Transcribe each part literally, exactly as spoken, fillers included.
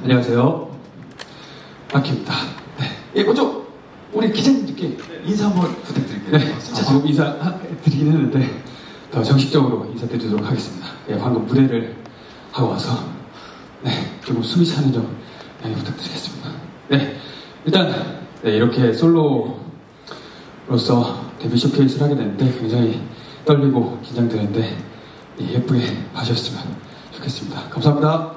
안녕하세요. 마키입니다. 네. 예, 먼저 우리 기자님들께 인사 한번 부탁드릴게요. 네, 진짜 지금 인사드리긴 했는데 더 정식적으로 인사드리도록 하겠습니다. 예, 방금 무대를 하고 와서 네, 조금 숨이 차는 점 양해 부탁드리겠습니다. 네, 일단 네, 이렇게 솔로로서 데뷔 쇼케이스를 하게 됐는데 굉장히 떨리고 긴장되는데 네, 예쁘게 봐주셨으면 좋겠습니다. 감사합니다.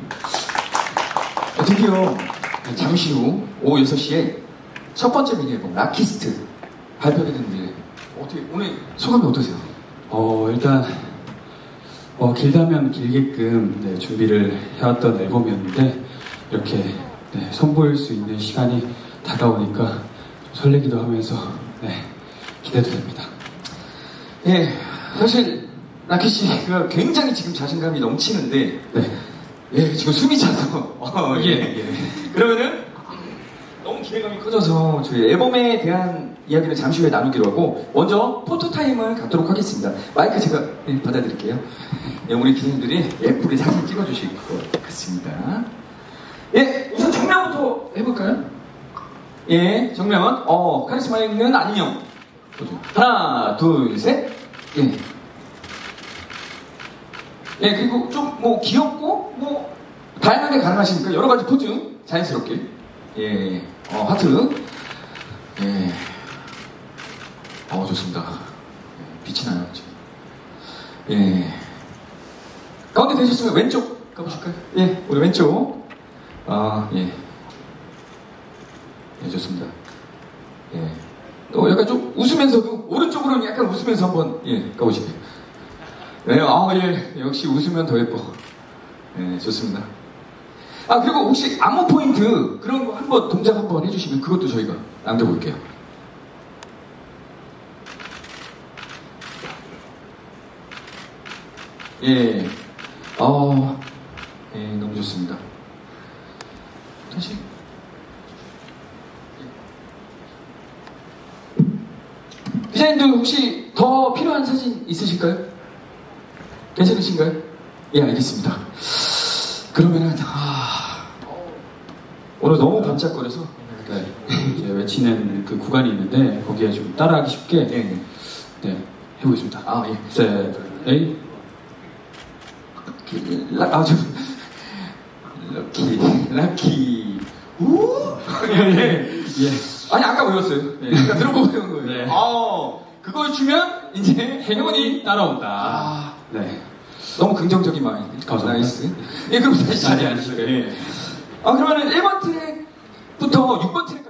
드디어 잠시 후 오후 여섯 시에 첫 번째 미니 앨범 라키스트 발표가 됐는데 어떻게 오늘 소감이 어떠세요? 어 일단 어, 길다면 길게끔 네, 준비를 해왔던 앨범이었는데 이렇게 네, 선보일 수 있는 시간이 다가오니까 좀 설레기도 하면서 네, 기대도 됩니다. 예, 사실 라키 씨가 굉장히 지금 자신감이 넘치는데 네. 예, 지금 숨이 차서 어, 예, 예. 그러면은 너무 기대감이 커져서 저희 앨범에 대한 이야기를 잠시 후에 나누기로 하고 먼저 포토타임을 갖도록 하겠습니다. 마이크 제가 네, 받아드릴게요. 예, 우리 기자님들이 예쁘게 사진 찍어주실 것 같습니다. 예, 우선 정면부터 해볼까요? 예, 정면. 어, 카리스마 있는 안녕. 하나, 둘, 셋. 예. 예, 그리고 좀 뭐 귀엽고 뭐 다양하게 가능하시니까 여러 가지 포즈 자연스럽게. 예, 어, 하트. 예. 어, 좋습니다. 예, 빛이 나요, 지금. 예. 가운데 되셨으면 왼쪽 가보실까요? 예, 우리 왼쪽. 아, 예. 예, 좋습니다. 예. 또 약간 좀 웃으면서도, 오른쪽으로는 약간 웃으면서 한번, 예, 가보실게요. 네, 아, 예. 역시 웃으면 더 예뻐. 예, 좋습니다. 아, 그리고 혹시 안무 포인트, 그런 거 한번, 동작 한번 해주시면 그것도 저희가 남겨볼게요. 예. 어, 예, 너무 좋습니다. 다시. 기자님들 혹시 더 필요한 사진 있으실까요? 괜찮으신가요? 예, 알겠습니다. 그러면은, 아, 오늘 너무 반짝거려서. 네. 이제 외치는 그 구간이 있는데 거기에 좀 따라하기 쉽게 네, 네, 해보겠습니다. 아, 예. 셋, 에이. 라, 아, 저, 럭키, 럭키, 우? 예, 예. 아니, 아까 외웠어요. 예. 아까 들어보고 외운 거예요. 네. 아, 그걸 주면 이제 행운이 따라온다. 아, 네. 너무 긍정적인 마인드. 감사합니다. 나이스. 예, 그럼 다시. 아니, 아니, 예. 아, 그러면은 일 번 트랙부터 육 번 트랙